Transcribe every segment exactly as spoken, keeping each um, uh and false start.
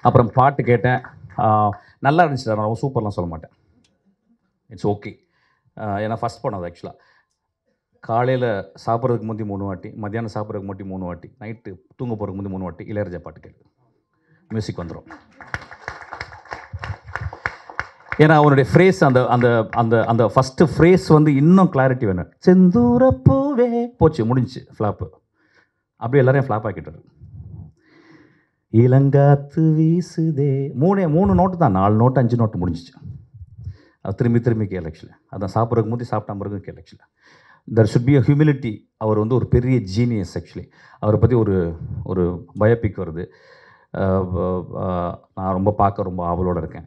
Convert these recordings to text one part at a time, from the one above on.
அப்புறம் பாட்டு கேட்டேன். நல்லா இருந்துச்சு. நான் ரொம்ப சூப்பர்லாம் சொல்ல மாட்டேன். It's okay. ஏன்னா ஃபஸ்ட் படம் அது ஆக்சுவலாக. காலையில் சாப்பிட்றதுக்கு முந்தி மூணு வாட்டி, மத்தியானம் சாப்பிட்றதுக்கு முன்னாடி மூணு வாட்டி, நைட்டு தூங்க போகிறதுக்கு முந்தி மூணு வாட்டி இளையராஜா பாட்டு கேட்கு. மியூசிக் வந்துடும். ஏன்னா அவனுடைய ஃப்ரேஸ் அந்த அந்த அந்த அந்த ஃபஸ்ட்டு ஃப்ரேஸ் வந்து இன்னும் கிளாரிட்டி வேணும். செந்தூரப்பூவே போச்சு, முடிஞ்சு ஃப்ளாப்பு. அப்படியே எல்லாரையும் ஃப்ளாப் ஆக்கிட்டாரு. இளங்காத்து வீசுதே மூணே மூணு நோட்டு தான், நாலு நோட்டு அஞ்சு நோட்டு முடிஞ்சிச்சு. அது திரும்பி திரும்பி கேள் ஆக்சுவலி. அதான் சாப்பிட்றதுக்கு முந்தி சாப்பிட்டா பிறகு கேள் actually. There should be a humility. அவர் வந்து ஒரு பெரிய ஜீனியஸ் ஆக்சுவலி. அவரை பற்றி ஒரு ஒரு பயோபிக் வருது. நான் ரொம்ப பார்க்க ரொம்ப ஆவலோடு இருக்கேன்.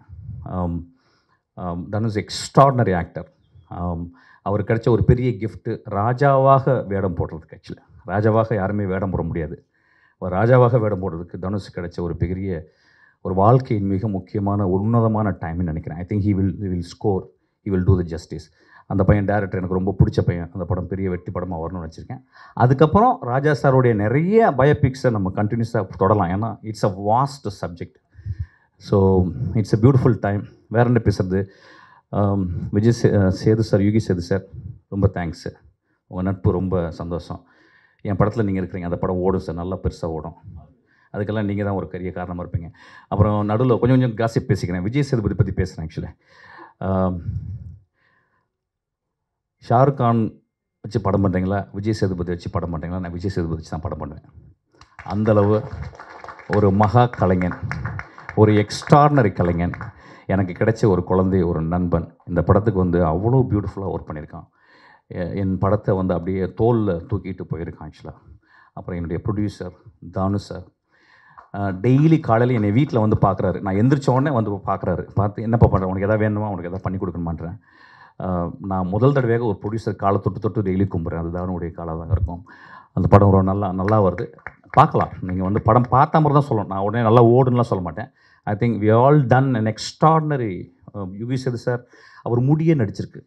Dhanush extraordinary actor. அவர் கிடைச்ச ஒரு பெரிய கிஃப்ட்டு ராஜாவாக வேடம் போடுறதுக்கு. ஆக்சுவலி ராஜாவாக யாருமே வேடம் போட முடியாது. ஒரு ராஜாவாக வேடம் போடுறதுக்கு தனுஷ் கிடைச்ச ஒரு பெரிய ஒரு வாழ்க்கையின் மிக முக்கியமான உன்னதமான டைம்னு நினைக்கிறேன். I think he will he will score, he will do the justice. அந்த பையன் டேரக்டர் எனக்கு ரொம்ப பிடிச்ச பையன். அந்த படம் பெரிய வெற்றி படமாக வரணும்னு வச்சுருக்கேன். அதுக்கப்புறம் ராஜா சாருடைய நிறைய பயோபிக்ஸை நம்ம கண்டினியூஸாக தொடரலாம். ஏன்னா it's a vast subject. So it's a beautiful time. வேற என்ன பேசுகிறது. விஜய் சே சேது சார், யுகி சேது சார், ரொம்ப தேங்க்ஸு. உங்கள் நட்பு ரொம்ப சந்தோஷம். என் படத்தில் நீங்கள் இருக்கிறீங்க. அந்த படம் ஓடும் சார், நல்லா பெருசாக ஓடும். அதுக்கெல்லாம் நீங்கள் தான் ஒரு பெரிய காரணமாக இருப்பீங்க. அப்புறம் நடுவில் கொஞ்சம் கொஞ்சம் காசிப் பேசிக்கிறேன். விஜய் சேதுபதி பற்றி பேசுகிறேன். ஆக்சுவலி ஷாருக் கான் வச்சு படம் பண்ணுறீங்களா, விஜய் சேதுபதி வச்சு படம் பண்ணுறீங்களா? நான் விஜய் சேதுபதி வச்சு தான் படம் பண்ணுவேன். அந்தளவு ஒரு மகா கலைஞன், ஒரு எக்ஸ்ட்ராடினரி கலைஞன், எனக்கு கிடைச்ச ஒரு குழந்தை, ஒரு நண்பன். இந்த படத்துக்கு வந்து அவ்வளோ பியூட்டிஃபுல்லாக ஒர்க் பண்ணியிருக்கான். என் படத்தை வந்து அப்படியே தோலில் தூக்கிட்டு போயிருக்கான் ஆக்சுவலாக. அப்புறம் என்னுடைய ப்ரொடியூசர் தானு சார் டெய்லி காலையில் என்னை வீட்டில் வந்து பார்க்குறாரு. நான் எந்திரிச்ச உடனே வந்து பார்க்குறாரு. பார்த்து என்னப்பா பண்ணுறேன், உனக்கு எதாவது வேணுமா, உனக்கு எதாவது பண்ணி கொடுக்கணுமான்றேன். நான் முதல் தடவையாக ஒரு ப்ரொடியூசர் காலை தொட்டு தொட்டு டெய்லி கும்புறேன். அது தானுடைய காலாக தாங்க இருக்கும். அந்த படம் ரொம்ப நல்லா நல்லா வருது. பார்க்கலாம். நீங்கள் வந்து படம் பார்த்த மாதிரி தான் சொல்லணும். நான் உடனே நல்லா ஓடுன்னுலாம் சொல்ல மாட்டேன். I think we all done an extraordinary. Yugi Sethu sir அவர் முடியே நடிச்சிருக்கு.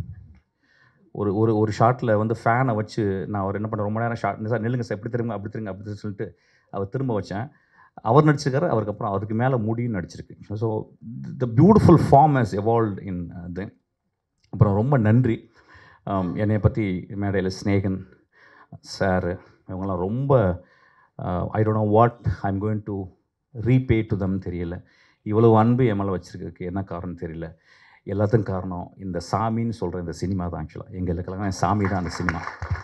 ஒரு ஒரு ஒரு ஷாட்டில் வந்து ஃபேனை வச்சு நான் அவர் என்ன பண்ண ரொம்ப நேரம் ஷாட் சார் நில்லுங்க சார், எப்படி திரும்ப அப்படி திரும்ப அப்படி சொல்லிட்டு அவர் திரும்ப வச்சேன். அவர் நடிச்சிருக்காரு. அவருக்கு அப்புறம் அதுக்கு மேலே முடியும் நடிச்சிருக்கு. So the beautiful form has evolved into. அப்புறம் ரொம்ப நன்றி. என்னை பற்றி மேடையில் ஸ்நேகன் சார் இவங்கெல்லாம் ரொம்ப I don't know what I am going to repay to them தெரியல. இவ்வளோ அன்பு என் மேலே வச்சுருக்கிறதுக்கு என்ன காரணம் தெரியல. எல்லாத்துக்கும் காரணம் இந்த சாமின்னு சொல்கிற இந்த சினிமா தான். ஆக்சுவலாக எங்களுக்கெல்லாம் சாமி தான் அந்த சினிமா.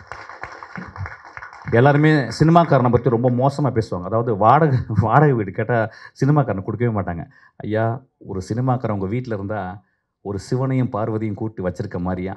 எல்லாருமே சினிமாக்காரனை பற்றி ரொம்ப மோசமாக பேசுவாங்க. அதாவது வாடகை வாடகை வீடு கேட்டால் சினிமாக்காரனை கொடுக்கவே மாட்டாங்க. ஐயா, ஒரு சினிமாக்காரன் உங்கள் வீட்டில் இருந்தால் ஒரு சிவனையும் பார்வதியும் கூட்டி வச்சுருக்க மாதிரியா,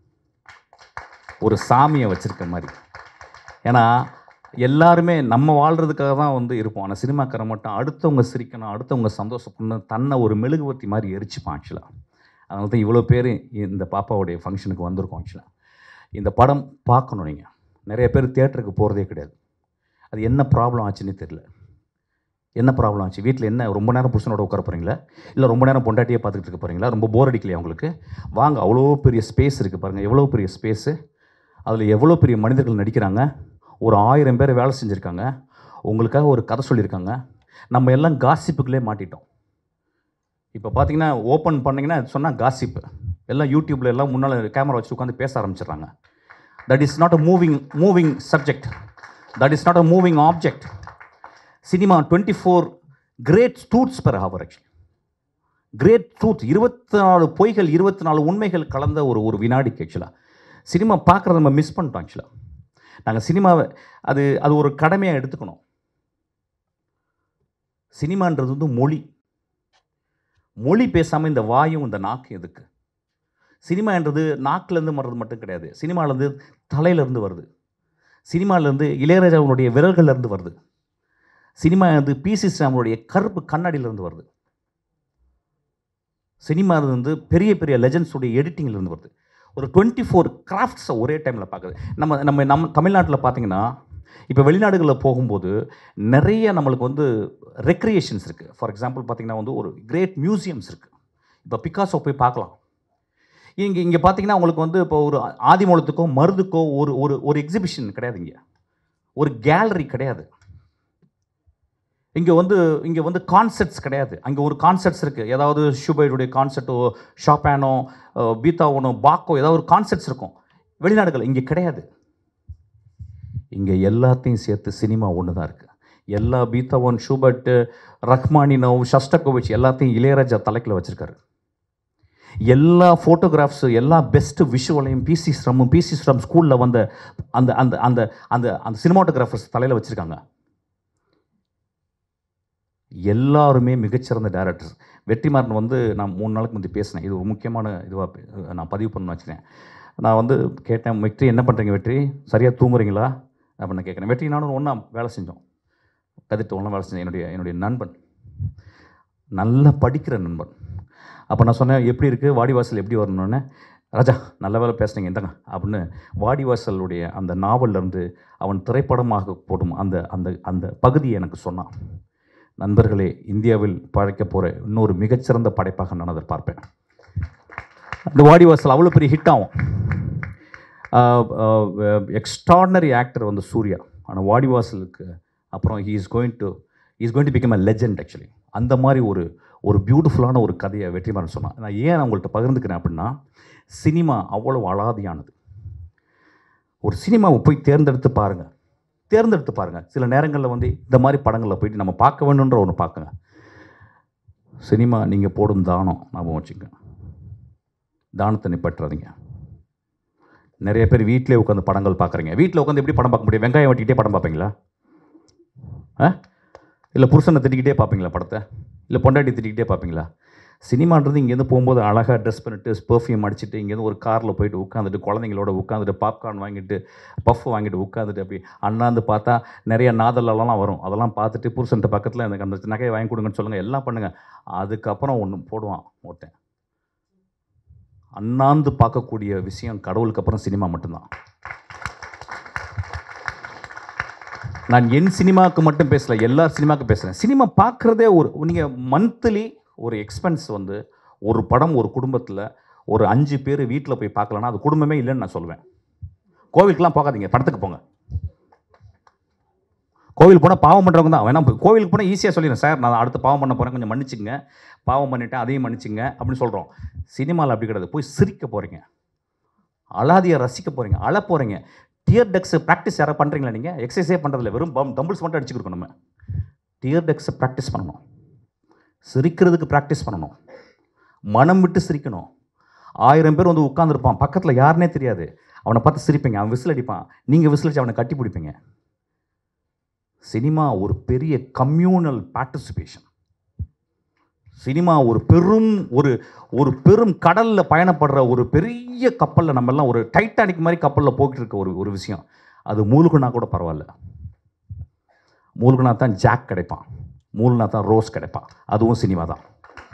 ஒரு சாமியை வச்சுருக்க மாதிரி. ஏன்னா எல்லாருமே நம்ம வாழ்கிறதுக்காக தான் வந்து இருப்போம். ஆனால் சினிமாக்காரன் மட்டும் அடுத்தவங்க சிரிக்கணும், அடுத்தவங்க சந்தோஷப்படணும், தன்னை ஒரு மெழுகுவர்த்தி மாதிரி எரிச்சுப்பான் ஆக்சுவலாக. அதனால தான் இவ்வளோ பேர் இந்த பாப்பாவுடைய ஃபங்க்ஷனுக்கு வந்திருக்கோம். ஆக்சுவலாக இந்த படம் பார்க்கணும். நீங்கள் நிறைய பேர் தியேட்டருக்கு போகிறதே கிடையாது. அது என்ன ப்ராப்ளம் ஆச்சுன்னு தெரியல. என்ன ப்ராப்ளம் ஆச்சு? வீட்டில் என்ன ரொம்ப நேரம் புருஷனோட உட்கார போகிறீங்களா, இல்லை ரொம்ப நேரம் பொண்டாட்டியே பார்த்துக்கிட்டு இருக்க போகிறீங்களா? ரொம்ப போர் அடிக்கலையா உங்களுக்கு? வாங்க, அவ்வளோ பெரிய ஸ்பேஸ் இருக்குது பாருங்கள். எவ்வளோ பெரிய ஸ்பேஸு, அதில் எவ்வளோ பெரிய மனிதர்கள் நடிக்கிறாங்க. ஒரு ஆயிரம் பேர் வேலை செஞ்சுருக்காங்க. உங்களுக்காக ஒரு கதை சொல்லியிருக்காங்க. நம்ம எல்லாம் காசிப்புக்குள்ளே மாட்டிட்டோம். இப்போ பார்த்தீங்கன்னா ஓப்பன் பண்ணிங்கன்னா சொன்னால் காசிப்பு எல்லாம் யூடியூப்பில் எல்லாம் முன்னால் கேமரா வச்சு உட்காந்து பேச ஆரம்பிச்சிடுறாங்க. That is not a moving moving subject. That is not a moving object. Cinema twenty four great truths per hour. Actually great truth, இருபத்தி நாலு பொய்கள் இருபத்தி நாலு உண்மைகள் கலந்த ஒரு ஒரு வினாடிக்கு ஆக்சுவலாக சினிமா பார்க்குறத நம்ம மிஸ் பண்ணிட்டோம். ஆக்சுவலாக நாங்கள் சினிமாவை அது அது ஒரு கடமையாக எடுத்துக்கணும். சினிமான்றது வந்து மொழி. மொழி பேசாமல் இந்த வாயும் இந்த நாக்கும் எதுக்கு? சினிமான்றது நாக்கிலேருந்து வர்றது மட்டும் கிடையாது. சினிமாவிலேருந்து தலையிலேருந்து வருது. சினிமாவிலேருந்து இளையராஜாவுடைய விரல்கள்லேருந்து வருது. சினிமா வந்து பிசி ஸ்ரீராமனுடைய கருப்பு கண்ணாடியிலேருந்து வருது. சினிமா வந்து பெரிய பெரிய லெஜண்ட்ஸுடைய எடிட்டிங்லேருந்து வருது. ஒரு டுவெண்ட்டி ஃபோர் கிராஃப்ட்ஸை ஒரே டைமில் பார்க்குது. நம்ம நம்ம நம்ம தமிழ்நாட்டில் பார்த்தீங்கன்னா இப்போ வெளிநாடுகளில் போகும்போது நிறைய நம்மளுக்கு வந்து ரெக்ரியேஷன்ஸ் இருக்குது. ஃபார் எக்ஸாம்பிள் பார்த்திங்கன்னா வந்து ஒரு கிரேட் மியூசியம்ஸ் இருக்குது. இப்போ பிகாசோ போய் பார்க்கலாம். இங்கே இங்கே பார்த்தீங்கன்னா உங்களுக்கு வந்து இப்போ ஒரு ஆதிமூலத்துக்கோ மருதுக்கோ ஒரு ஒரு ஒரு எக்ஸிபிஷன் கிடையாது. இங்கே ஒரு கேலரி கிடையாது. இங்கே வந்து இங்கே வந்து கான்செப்ட்ஸ் கிடையாது. அங்கே ஒரு கான்செப்ட்ஸ் இருக்குது. ஏதாவது ஷூபைருடைய கான்செப்டோ, ஷாப்பானோ, பீத்தாவோனோ, பாக்கோ, ஏதாவது ஒரு கான்செப்ட்ஸ் இருக்கும். வெளிநாடுகள் இங்கே கிடையாது. இங்கே எல்லாத்தையும் சேர்த்து சினிமா ஒன்று தான் இருக்குது. எல்லா பீத்தாவோன், ஷூபர்ட்டு, ரஹ்மானினோவ், ஷஸ்டகோவிச் எல்லாத்தையும் இளையராஜா தலைக்கில் வச்சுருக்காரு. எல்லா ஃபோட்டோகிராஃப்ஸு, எல்லா பெஸ்ட்டு விஷுவலையும் பிசி ஸ்ரம்மும் பிசி ஸ்ரம் ஸ்கூலில் வந்த அந்த அந்த அந்த அந்த அந்த சினிமாட்டோகிராஃபர்ஸ் தலையில் வச்சுருக்காங்க. எல்லாருமே மிகச்சிறந்த டைரக்டர்ஸ். வெற்றிமாறன் வந்து நான் மூணு நாளுக்கு முந்தைய பேசினேன். இது ஒரு முக்கியமான இதுவாக நான் பதிவு பண்ணணும்னு வச்சுக்கிறேன். நான் வந்து கேட்டேன், வெற்றி என்ன பண்ணுறீங்க வெற்றி, சரியாக தூங்குறீங்களா அப்படின்னு கேட்குறேன். வெற்றி நானும் ஒன்றா வேலை செஞ்சோம், கதிர்த்து ஒன்றா வேலை செஞ்சேன். என்னுடைய என்னுடைய நண்பன், நல்லா படிக்கிற நண்பன். அப்போ நான் சொன்னேன், எப்படி இருக்குது வாடிவாசல் எப்படி வரணுன்னு. ராஜா நல்ல வேலை பேசுனீங்க இந்தாங்க அப்படின்னு வாடிவாசலுடைய அந்த நாவல்லேருந்து அவன் திரைப்படமாக போடும் அந்த அந்த அந்த பகுதியை எனக்கு சொன்னான். நண்பர்களே, இந்தியாவில் படைக்க போகிற இன்னொரு மிகச்சிறந்த படைப்பாக நான் அதை பார்ப்பேன். அந்த வாடிவாசல் அவ்வளோ பெரிய ஹிட் ஆகும். எக்ஸ்ட்ராடனரி ஆக்டர் வந்து சூர்யா. ஆனால் வாடிவாசலுக்கு அப்புறம் he is going to is going to become a legend. Actually அந்த மாதிரி ஒரு ஒரு பியூட்டிஃபுல்லான ஒரு கதையை வெற்றிமாறன் சொன்னான். நான் ஏன் நான் உங்கள்கிட்ட பகிர்ந்துக்கிறேன் அப்படின்னா, சினிமா அவ்வளோ அலாதியானது. ஒரு சினிமாவை போய் தேர்ந்தெடுத்து பாருங்கள், தேர்ந்தெடுத்து பாருங்கள். சில நேரங்களில் வந்து இந்த மாதிரி படங்களில் போயிட்டு நம்ம பார்க்க வேணுன்ற ஒன்று பார்க்குங்க. சினிமா நீங்கள் போடும் தானம் ஞாபகம் வச்சுங்க. தானத்தை நிப்பற்றாதீங்க. நிறைய பேர் வீட்டிலே உட்காந்து படங்கள் பார்க்குறீங்க. வீட்டில் உட்காந்து எப்படி படம் பார்க்க முடியும்? வெங்காயம் வெட்டிக்கிட்டே படம் பார்ப்பீங்களா? ஆ இல்லை புருஷனை திட்டிக்கிட்டே பார்ப்பீங்களா படத்தை? இல்லை பொண்டாட்டி திட்டிக்கிட்டே பார்ப்பீங்களா? சினிமான்றது இங்கேருந்து போகும்போது அழகாக ட்ரெஸ் பண்ணிட்டு பெர்ஃப்யூம் அடிச்சுட்டு இங்கேருந்து ஒரு காரில் போயிட்டு உட்காந்துட்டு குழந்தைங்களோட உட்காந்துட்டு பாப்கார்ன் வாங்கிட்டு பஃப் வாங்கிட்டு உட்காந்துட்டு அப்படி அண்ணாந்து பார்த்தா நிறைய நாதலெல்லாம் வரும். அதெல்லாம் பார்த்துட்டு புருஷன்ட்ட பக்கத்தில் எனக்கு அந்த நகையை வாங்கி கொடுங்கன்னு சொல்லுங்கள், எல்லாம் பண்ணுங்கள். அதுக்கப்புறம் ஒன்று போடுவான் ஒருத்தன். அண்ணாந்து பார்க்கக்கூடிய விஷயம் கடவுளுக்கு அப்புறம் சினிமா மட்டும்தான். நான் என் சினிமாவுக்கு மட்டும் பேசலை, எல்லா சினிமாவுக்கும் பேசுகிறேன். சினிமா பார்க்குறதே ஒரு நீங்கள் மந்த்லி ஒரு எக்ஸ்பென்ஸ் வந்து ஒரு படம் ஒரு குடும்பத்தில் ஒரு அஞ்சு பேர் வீட்டில் போய் பார்க்கலன்னா அது குடும்பமே இல்லைன்னு நான் சொல்லுவேன். கோவிலுக்குலாம் போகாதீங்க, படத்துக்கு போங்க. கோவிலுக்கு போனால் பாவம் பண்ணுறவங்க தான் வேணா. கோவிலுக்கு போனால் ஈஸியாக சொல்லிடுறேன், சார் நான் அடுத்த பாவம் பண்ண போகிறேன், கொஞ்சம் மன்னிச்சுங்க, பாவம் பண்ணிட்டேன் அதையும் மன்னிச்சுங்க அப்படின்னு சொல்கிறோம். சினிமாவில் அப்படி கிடையாது. போய் சிரிக்க போகிறீங்க, அலாதியை ரசிக்க போகிறீங்க, அழ போகிறீங்க. டியர் டெக்ஸ் ப்ராக்டிஸ் யாராவது பண்ணுறீங்களா? நீங்கள் எக்ஸசைஸே பண்ணுறதில்ல, வெறும் பம் தம்பிள்ஸ் மட்டும் அடிச்சுக்கிறோம். நம்ம டியர் டெக்ஸை ப்ராக்டிஸ் பண்ணணும், சிரிக்கிறதுக்கு ப்ராக்டிஸ் பண்ணணும், மனம் விட்டு சிரிக்கணும். ஆயிரம் பேர் வந்து உட்காந்துருப்பான், பக்கத்தில் யாருன்னே தெரியாது, அவனை பார்த்து சிரிப்பீங்க, அவன் விசில் அடிப்பான், நீங்கள் விசில் அடிச்சு அவனை கட்டி பிடிப்பீங்க. சினிமா ஒரு பெரிய கம்யூனல் பார்ட்டிசிபேஷன். சினிமா ஒரு பெரும் ஒரு ஒரு பெரும் கடலில் பயணப்படுற ஒரு பெரிய கப்பலில், நம்ம எல்லாம் ஒரு டைட்டானிக் மாதிரி கப்பலில் போய்கிட்டு இருக்க ஒரு ஒரு விஷயம். அது மூழ்குனா கூட பரவாயில்ல. மூழ்குனா தான் ஜாக் கிடைப்பான், மூழ்குனா தான் ரோஸ் கிடைப்பான். அதுவும் சினிமா தான்.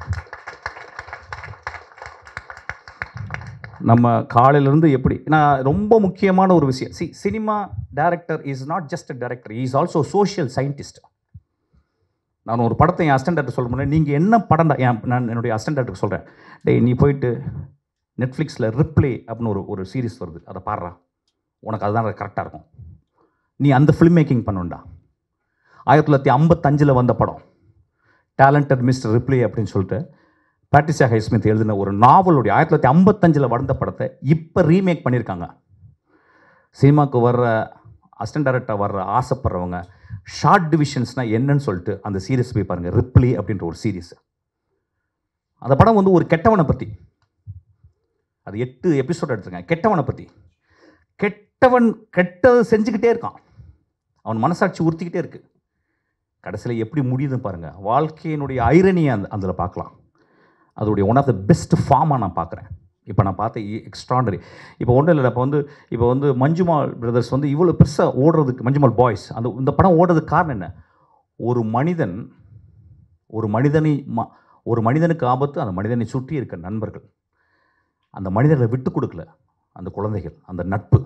நம்ம காலையிலேருந்து எப்படி நான் ரொம்ப முக்கியமான ஒரு விஷயம், சி cinema director is not just a director, is also social scientist. நான் ஒரு படத்தை என் அசிஸ்டன்ட் டைரக்டர் சொல்ல முடியாது, நீங்கள் என்ன படம் என் நான் என்னுடைய அசிஸ்டன்ட் டைரக்டருக்கு சொல்கிறேன், டே நீ போயிட்டு நெட்ஃப்ளிக்ஸில் ரிப்ளே அப்படின்னு ஒரு ஒரு சீரிஸ் வருது, அதை பாடுறா, உனக்கு அதுதான் கரெக்டாக இருக்கும், நீ அந்த ஃபிலிம் மேக்கிங் பண்ணுண்டா. ஆயிரத்தி தொள்ளாயிரத்தி ஐம்பத்தஞ்சில் வந்த படம் டேலண்டட் மிஸ்டர் ரிப்ளே அப்படின்னு சொல்லிட்டு பேட்ரிசியா ஹைஸ்மித் எழுதின ஒரு நாவலுடைய ஆயிரத்தி தொள்ளாயிரத்தி ஐம்பத்தஞ்சில் வந்த படத்தை இப்போ ரீமேக் பண்ணியிருக்காங்க. சினிமாவுக்கு வர்ற அசிஸ்டன்ட் டைரக்டர் வர்ற ஆசைப்படுறவங்க ஷார்ட் டிவிஷன்ஸ்னால் என்னன்னு சொல்லிட்டு அந்த சீரியஸ் போய் பாருங்கள், ரிப்ளே அப்படின்ற ஒரு சீரீஸ். அந்த படம் வந்து ஒரு கெட்டவனை பற்றி, அது எட்டு எபிசோட் எடுத்துருக்கேன். கெட்டவனை பற்றி, கெட்டவன் கெட்டது செஞ்சுக்கிட்டே இருக்கான், அவன் மனசாட்சி உறுத்திக்கிட்டே இருக்குது. கடைசியில் எப்படி முடியுதுன்னு பாருங்கள். வாழ்க்கையினுடைய ஐரணியை அந்த அதில் பார்க்கலாம். அதோடைய ஒன் ஆஃப் த பெஸ்ட் ஃபார்மாக நான் பார்க்குறேன். இப்போ நான் பார்த்த எக்ஸ்ட்ராடனரி. இப்போ ஒன்றும் இல்லை, இப்போ வந்து இப்போ வந்து மஞ்சுமால் பிரதர்ஸ் வந்து இவ்வளோ பெருசாக ஓடுறதுக்கு, மஞ்சுமால் பாய்ஸ் அந்த இந்த படம் ஓடுறதுக்கு காரணம் என்ன? ஒரு மனிதன் ஒரு மனிதனை ம ஒரு மனிதனுக்கு ஆபத்து, அந்த மனிதனை சுற்றி இருக்க நண்பர்கள், அந்த மனிதர்களை விட்டு கொடுக்கல, அந்த குழந்தைகள், அந்த நட்பு.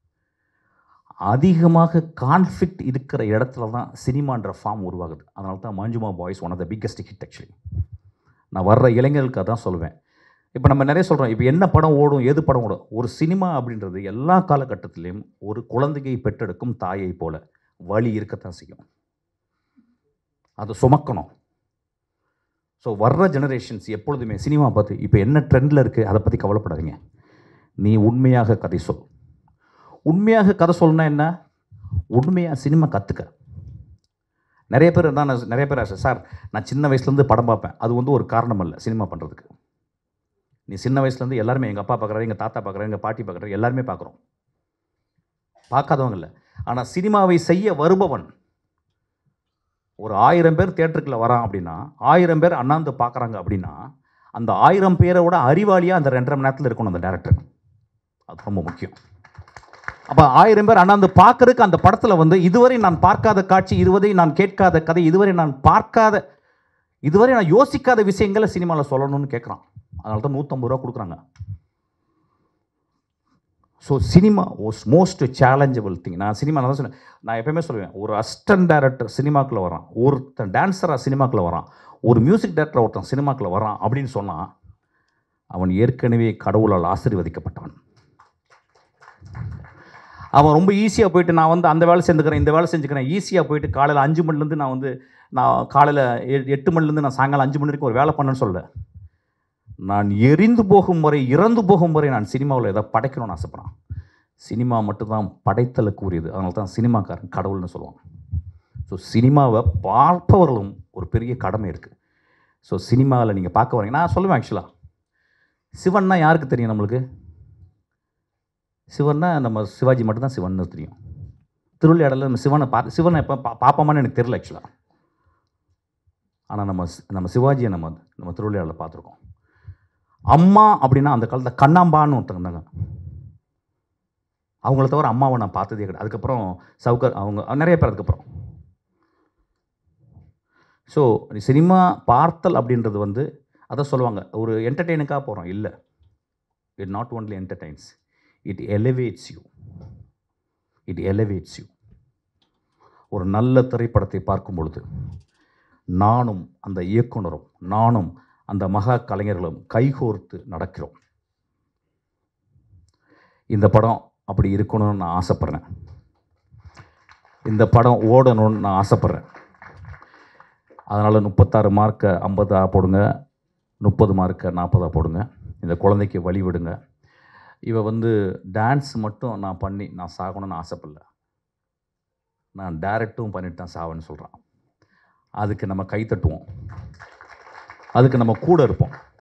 அதிகமாக கான்ஃப்ளிக்ட் இருக்கிற இடத்துல தான் சினிமான்ற ஃபார்ம் உருவாகுது. அதனால தான் Manjummel Boys one of the biggest hit. Actually நான் வர்ற இளைஞர்களுக்கு அதான் சொல்லுவேன். இப்போ நம்ம நிறைய சொல்கிறோம், இப்போ என்ன படம் ஓடும், எது படம் ஓடும். ஒரு சினிமா அப்படின்றது எல்லா காலகட்டத்திலையும் ஒரு குழந்தையை பெற்றெடுக்கும் தாயை போல வலி இருக்கத்தான் செய்யும். அதை சுமக்கணும். ஸோ வர்ற ஜெனரேஷன்ஸ் எப்பொழுதுமே சினிமா பார்த்து இப்போ என்ன ட்ரெண்டில் இருக்குது அதை பற்றி கவலைப்படாதீங்க. நீ உண்மையாக கதை சொல். உண்மையாக கதை சொல்லணும்னா என்ன? உண்மையாக சினிமா கற்றுக்க. நிறைய பேர் தான் நான் நிறைய பேர் சார் நான் சின்ன வயசுலேருந்து படம் பார்ப்பேன். அது வந்து ஒரு காரணம் இல்லை சினிமா பண்ணுறதுக்கு. நீ சின்ன வயசுலேருந்து எல்லாருமே எங்கள் அப்பா பார்க்குறாரு, எங்கள் தாத்தா பார்க்குறாரு, எங்கள் பாட்டி பார்க்குறாரு, எல்லாருமே பார்க்குறோம். பார்க்காதவங்க இல்லை. ஆனால் சினிமாவை செய்ய வருபவன் ஒரு ஆயிரம் பேர் தியேட்டருக்குள்ள வரான் அப்படின்னா, ஆயிரம் பேர் அண்ணாந்து பார்க்குறாங்க அப்படின்னா, அந்த ஆயிரம் பேரோட அறிவாளியாக அந்த ரெண்டரை மணி நேரத்தில் இருக்கணும் அந்த டேரக்டர். அது ரொம்ப முக்கியம். அப்போ ஆயிரம் பேர் அண்ணாந்து பார்க்கறதுக்கு அந்த படத்தில் வந்து இதுவரை நான் பார்க்காத காட்சி, இதுவரை நான் கேட்காத கதை, இதுவரை நான் பார்க்காத, இதுவரை நான் யோசிக்காத விஷயங்களை சினிமாவில் சொல்லணும்னு கேட்குறான். அதனால தான் நூற்றம்பது ரூபா கொடுக்குறாங்க. So cinema was most challengeable thing. நான் சினிமா நான் தான் சொன்னேன், நான் எப்பயுமே சொல்லுவேன், ஒரு அசிஸ்டன்ட் டைரக்டர் சினிமாக்குள்ளே வரான், ஒருத்தன் டான்ஸராக சினிமாக்குள்ளே வரான், ஒரு மியூசிக் டைரக்டர் ஒருத்தன் சினிமாக்குள்ளே வரான் அப்படின்னு சொன்னால் அவன் ஏற்கனவே கடவுளால் ஆசீர்வதிக்கப்பட்டவன். அவன் ரொம்ப ஈஸியாக போயிட்டு நான் வந்து அந்த வேலை செஞ்சுக்கிறேன், இந்த வேலை செஞ்சுக்கிறேன், ஈஸியாக போயிட்டு காலையில் அஞ்சு மணிலேருந்து நான் வந்து நான் காலையில் எட்டு மணிலேருந்து நான் சாயங்காலம் அஞ்சு மணி வரைக்கும் ஒரு வேலை பண்ணேன்னு சொல்ல, நான் எரிந்து போகும் வரை, இறந்து போகும் வரை நான் சினிமாவில் எதாவது படைக்கணும்னு ஆசைப்பட்றேன். சினிமா மட்டும்தான் படைத்தலுக்கு உரியது. அதனால தான் சினிமாக்காரன் கடவுள்னு சொல்லுவாங்க. ஸோ சினிமாவை பார்ப்பவர்களும் ஒரு பெரிய கடமை இருக்குது. ஸோ சினிமாவில் நீங்கள் பார்க்க வரீங்க, நான் சொல்லுவேன் ஆக்சுவலாக சிவன்னா யாருக்கு தெரியும்? நம்மளுக்கு சிவன்னா நம்ம சிவாஜி மட்டும்தான் சிவன்னு தெரியும். திருவிளையாடலில் நம்ம சிவனை பா சிவனை எப்போ பா பார்ப்போமான்னு எனக்கு தெரியல ஆக்சுவலாக. ஆனால் நம்ம நம்ம சிவாஜியை நம்ம நம்ம திருவிளையாடலில் பார்த்துருக்கோம். அம்மா அப்படின்னா அந்த காலத்தில் கண்ணாம்பான்னு ஒருத்தங்க இருந்தாங்க. அவங்கள தவிர அம்மாவை நான் பார்த்ததே கிடையாது. அதுக்கப்புறம் சவுக்கர் அவங்க நிறைய பேர் அதுக்கப்புறம். ஸோ சினிமா பார்த்தல் அப்படின்றது வந்து அதை சொல்லுவாங்க, ஒரு என்டர்டெயினுக்காக போகிறோம் இல்லை. It not only entertains, it elevates you. It elevates you. ஒரு நல்ல திரைப்படத்தை பார்க்கும் பொழுது நானும் அந்த இயக்குனரும் நானும் அந்த மகா கலைஞர்களும் கைகோர்த்து நடக்கிறோம். இந்த படம் அப்படி இருக்கணும்னு நான் ஆசைப்பட்றேன். இந்த படம் ஓடணும்னு நான் ஆசைப்பட்றேன். அதனால் முப்பத்தாறு மார்க்கை ஐம்பதா போடுங்க, முப்பது மார்க்கை நாற்பதா போடுங்க. இந்த குழந்தைக்கு வழி விடுங்க. இவ வந்து டான்ஸ் மட்டும் நான் பண்ணி நான் சாகணும்னு ஆசைப்படல, நான் டைரக்டும் பண்ணிட்டு தான் சாவேன்னு சொல்கிறான். அதுக்கு நம்ம கை தட்டுவோம், அதுக்கு நம்ம கூட இருப்போம்.